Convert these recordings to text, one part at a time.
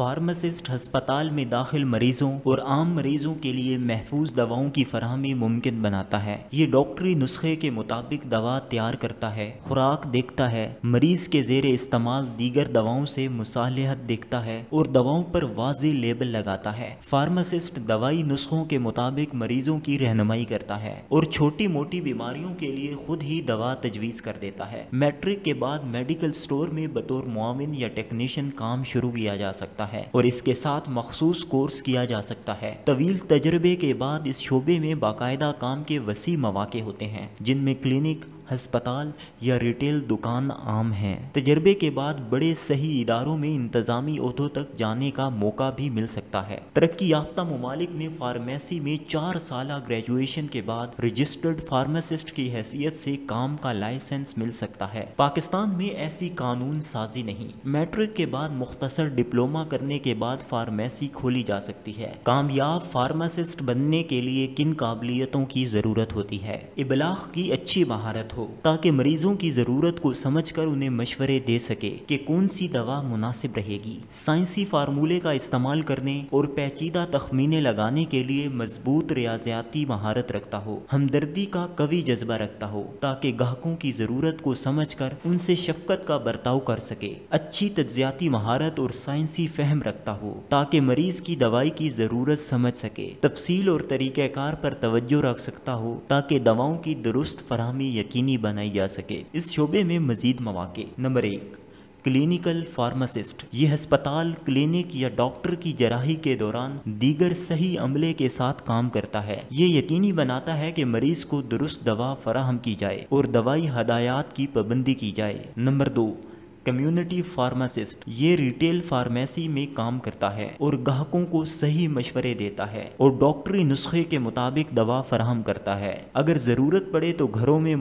Pharmacist ہسپتال میں داخل مریضوں اور عام مریضوں کے لیے محفوظ دواؤں کی فراہمی ممکن بناتا ہے۔ یہ ڈاکٹری نسخے کے مطابق دوا تیار کرتا ہے، خوراک دیکھتا ہے، مریض کے زیر استعمال دیگر دواؤں سے مصالحت دیکھتا ہے اور دواؤں پر واضح لیبل لگاتا ہے۔ فارماسسٹ دوائی نسخوں کے مطابق مریضوں کی رہنمائی کرتا ہے اور چھوٹی موٹی بیماریوں کے لیے خود ہی دوا تجویز کر دیتا ہے۔ میٹرک کے بعد میڈیکل سٹور میں بطور معاون یا ٹیکنیشین کام شروع کیا جا سکتا ہے اور اس کے ساتھ مخصوص کورس کیا جا سکتا ہے۔ طویل تجربے کے بعد اس شعبے میں باقاعدہ کام کے وسیع مواقع ہوتے ہیں، جن میں کلینک، ہسپتال یا ریٹیل دکان عام ہیں۔ تجربے کے بعد بڑے صحیح اداروں میں انتظامی عہدوں تک جانے کا موقع بھی مل سکتا ہے۔ ترقی یافتہ ممالک میں فارمیسی میں 4 سالہ گریجویشن کے بعد رجسٹرڈ فارماسسٹ کی حیثیت سے کام کا لائسنس مل سکتا ہے۔ پاکستان میں ایسی قانون سازی نہیں۔ میٹرک کے بعد مختصر ڈپلومہ کرنے کے بعد فارمیسی کھولی جا سکتی ہے۔ کامیاب فارماسسٹ بننے کے لیے کن قابلیتوں کی ضرورت ہوتی ہے؟ ابلاغ کی اچھی مہارت ہو تاکہ مریضوں کی ضرورت کو سمجھ کر انہیں مشورے دے سکے کہ کون سی دوا مناسب رہے گی۔ سائنسی فارمولے کا استعمال کرنے اور پیچیدہ تخمینے لگانے کے لیے مضبوط ریاضیاتی مہارت رکھتا ہو۔ ہمدردی کا قوی جذبہ رکھتا ہو تاکہ گاہکوں کی ضرورت کو سمجھ کر ان سے شفقت کا برتاؤ کر سکے۔ اچھی تجزیاتی مہارت اور سائنسی فہم رکھتا ہو تاکہ مریض کی دوائی کی ضرورت سمجھ سکے۔ تفصیل اور طریقہ کار پر توجہ رکھ سکتا ہو تاکہ دواؤں کی درست فراہمی یقینی بنائی جا سکے۔ اس شعبے میں مزید مواقع۔ Number 1، clinical pharmacist. یہ ہسپتال، کلینک یا ڈاکٹر کی جراحی کے دوران دیگر صحیح عملے کے ساتھ کام کرتا ہے۔ یہ یقینی بناتا ہے کہ مریض کو درست دوا فراہم کی جائے اور دوائی ہدایات کی پابندی کی جائے۔ Number 2، community pharmacist. یہ ریٹیل فارمیسی میں کام کرتا ہے اور گاہکوں کو صحیح مشورے دیتا ہے اور ڈاکٹری نسخے کے مطابق دوا فراہم کرتا ہے۔ اگر ضرورت پڑے تو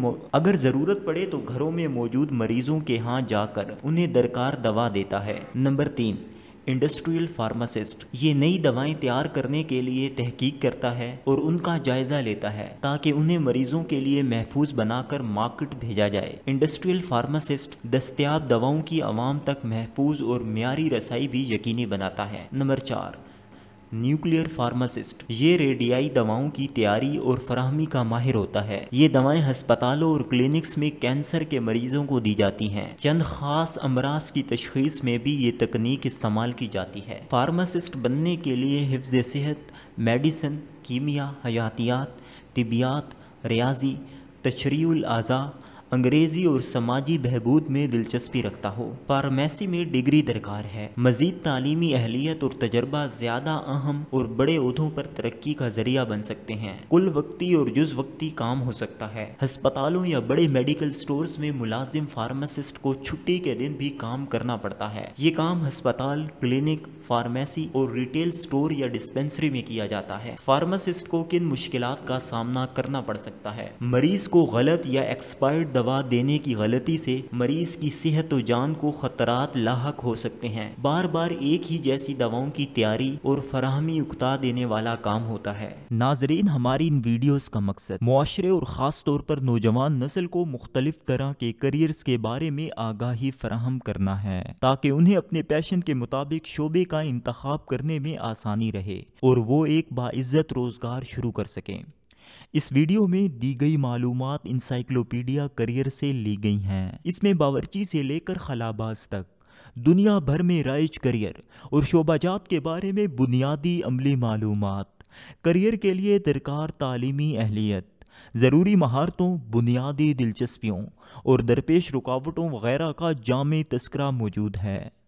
گھروں میں موجود مریضوں کے ہاں جا کر انہیں درکار دوا دیتا ہے۔ Number 3، industrial pharmacist. یہ نئی دوائیں تیار کرنے کے لیے تحقیق کرتا ہے اور ان کا جائزہ لیتا ہے تاکہ انہیں مریضوں کے لیے محفوظ بنا کر مارکیٹ بھیجا جائے۔ انڈسٹریل فارماسسٹ دستیاب دواؤں کی عوام تک محفوظ اور معیاری رسائی بھی یقینی بناتا ہے۔ Number 4، nuclear pharmacist. یہ ریڈیائی دواؤں کی تیاری اور فراہمی کا ماہر ہوتا ہے۔ یہ دوائیں ہسپتالوں اور کلینکس میں کینسر کے مریضوں کو دی جاتی ہیں۔ چند خاص امراض کی تشخیص میں بھی یہ تکنیک استعمال کی جاتی ہے۔ فارماسسٹ بننے کے لیے حفظ صحت، میڈیسن، کیمیا، حیاتیات، طبیات، ریاضی، تشریح الاعضاء، انگریزی اور سماجی بہبود میں دلچسپی رکھتا ہو۔ فارمیسی میں ڈگری درکار ہے۔ مزید تعلیمی اہلیت اور تجربہ زیادہ اہم اور بڑے عہدوں پر ترقی کا ذریعہ بن سکتے ہیں۔ کل وقتی اور جز وقتی کام ہو سکتا ہے۔ ہسپتالوں یا بڑے میڈیکل سٹورز میں ملازم فارماسسٹ کو چھٹی کے دن بھی کام کرنا پڑتا ہے۔ یہ کام ہسپتال، کلینک، فارمیسی اور ریٹیل سٹور یا ڈسپنسری میں کیا جاتا ہے۔ فارماسسٹ کو کن مشکلات کا سامنا کرنا پڑ سکتا ہے؟ مریض کو غلط یا ایکسپائرڈ دوا دینے کی غلطی سے مریض کی صحت و جان کو خطرات لاحق ہو سکتے ہیں۔ بار بار ایک ہی جیسی دواؤں کی تیاری اور فراہمی اکتا دینے والا کام ہوتا ہے۔ ناظرین، ہماری ان ویڈیوز کا مقصد معاشرے اور خاص طور پر نوجوان نسل کو مختلف طرح کے کیریئرز کے بارے میں آگاہی فراہم کرنا ہے تاکہ انہیں اپنے پیشن کے مطابق شعبے کا انتخاب کرنے میں آسانی رہے اور وہ ایک باعزت روزگار شروع کر سکیں۔ اس ویڈیو میں دی گئی معلومات انسائکلوپیڈیا کیریئر سے لی گئی ہیں۔ اس میں باورچی سے لے کر خلاباز تک دنیا بھر میں رائج کیریئر اور شعبہ جات کے بارے میں بنیادی عملی معلومات، کیریئر کے لیے درکار تعلیمی اہلیت، ضروری مہارتوں، بنیادی دلچسپیوں اور درپیش رکاوٹوں وغیرہ کا جامع تذکرہ موجود ہے۔